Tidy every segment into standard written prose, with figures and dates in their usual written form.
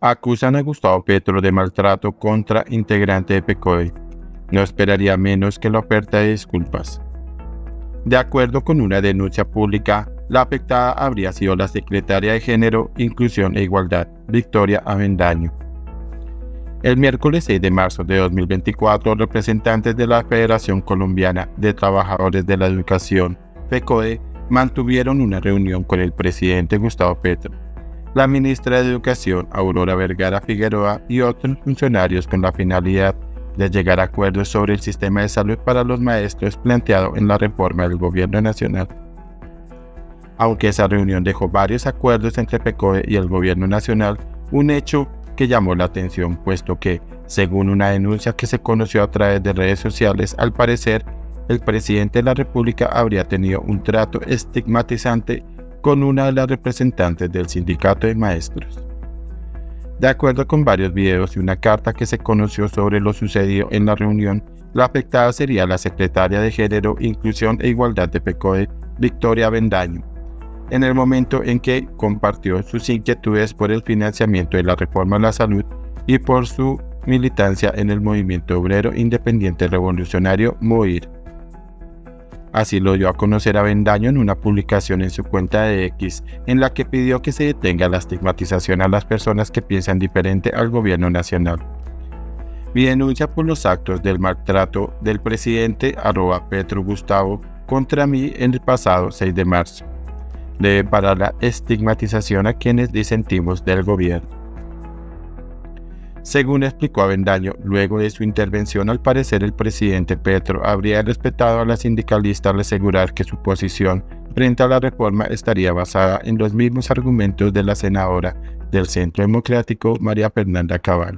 Acusan a Gustavo Petro de maltrato contra integrante de PECODE. No esperaría menos que la oferta de disculpas. De acuerdo con una denuncia pública, la afectada habría sido la secretaria de Género, Inclusión e Igualdad, Victoria Avendaño. El miércoles 6 de marzo de 2024, representantes de la Federación Colombiana de Trabajadores de la Educación, FECODE, mantuvieron una reunión con el presidente Gustavo Petro, la ministra de Educación, Aurora Vergara Figueroa, y otros funcionarios con la finalidad de llegar a acuerdos sobre el sistema de salud para los maestros planteado en la reforma del Gobierno Nacional. Aunque esa reunión dejó varios acuerdos entre FECODE y el Gobierno Nacional, un hecho que llamó la atención, puesto que, según una denuncia que se conoció a través de redes sociales, al parecer, el presidente de la República habría tenido un trato estigmatizante con una de las representantes del sindicato de maestros. De acuerdo con varios videos y una carta que se conoció sobre lo sucedido en la reunión, la afectada sería la secretaria de Género, Inclusión e Igualdad de FECODE, Victoria Avendaño, en el momento en que compartió sus inquietudes por el financiamiento de la reforma a la salud y por su militancia en el Movimiento Obrero Independiente Revolucionario MOIR. Así lo dio a conocer Avendaño en una publicación en su cuenta de X, en la que pidió que se detenga la estigmatización a las personas que piensan diferente al gobierno nacional. Mi denuncia por los actos del maltrato del presidente @Petro Gustavo contra mí en el pasado 6 de marzo. Debe parar la estigmatización a quienes disentimos del gobierno. Según explicó Avendaño, luego de su intervención, al parecer el presidente Petro habría respetado a la sindicalista al asegurar que su posición frente a la reforma estaría basada en los mismos argumentos de la senadora del Centro Democrático, María Fernanda Cabal.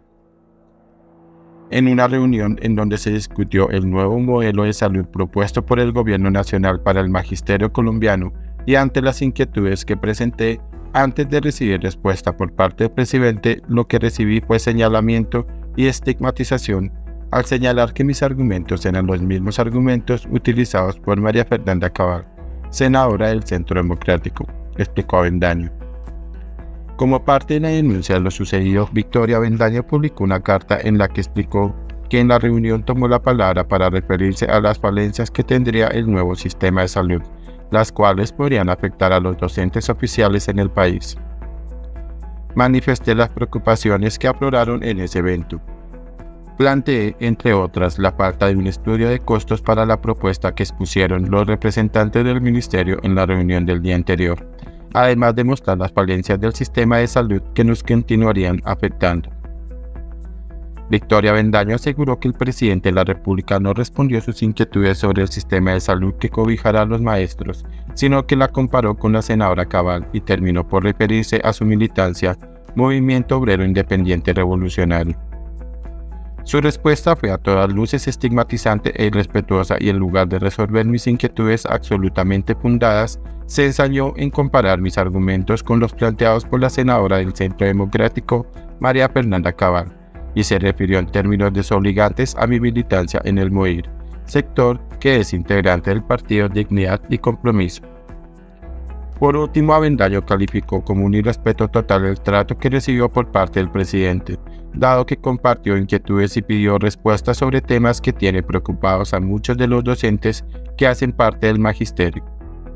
En una reunión en donde se discutió el nuevo modelo de salud propuesto por el Gobierno Nacional para el Magisterio colombiano, y ante las inquietudes que presenté, antes de recibir respuesta por parte del presidente, lo que recibí fue señalamiento y estigmatización al señalar que mis argumentos eran los mismos argumentos utilizados por María Fernanda Cabal, senadora del Centro Democrático, explicó Avendaño. Como parte de la denuncia de lo sucedido, Victoria Avendaño publicó una carta en la que explicó que en la reunión tomó la palabra para referirse a las falencias que tendría el nuevo sistema de salud, las cuales podrían afectar a los docentes oficiales en el país. Manifesté las preocupaciones que afloraron en ese evento. Planteé, entre otras, la falta de un estudio de costos para la propuesta que expusieron los representantes del ministerio en la reunión del día anterior, además de mostrar las falencias del sistema de salud que nos continuarían afectando. Victoria Avendaño aseguró que el presidente de la República no respondió a sus inquietudes sobre el sistema de salud que cobijará a los maestros, sino que la comparó con la senadora Cabal y terminó por referirse a su militancia, Movimiento Obrero Independiente Revolucionario. Su respuesta fue a todas luces estigmatizante e irrespetuosa y en lugar de resolver mis inquietudes absolutamente fundadas, se ensañó en comparar mis argumentos con los planteados por la senadora del Centro Democrático, María Fernanda Cabal, y se refirió en términos desobligantes a mi militancia en el MOIR, sector que es integrante del partido Dignidad y Compromiso. Por último, Avendaño calificó como un irrespeto total el trato que recibió por parte del presidente, dado que compartió inquietudes y pidió respuestas sobre temas que tiene preocupados a muchos de los docentes que hacen parte del magisterio.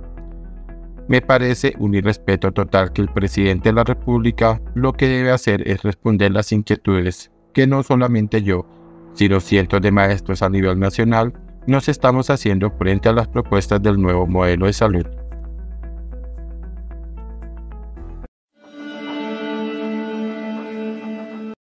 Me parece un irrespeto total que el presidente de la República lo que debe hacer es responder las inquietudes que no solamente yo, sino cientos de maestros a nivel nacional nos estamos haciendo frente a las propuestas del nuevo modelo de salud.